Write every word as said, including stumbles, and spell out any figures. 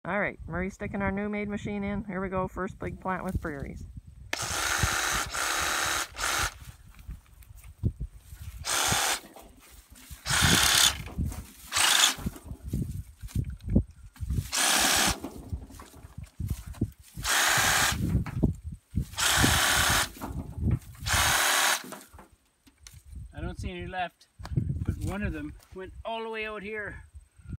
All right, Murray's sticking our new made machine in. Here we go, first big plant with prairies. I don't see any left, but one of them went all the way out here.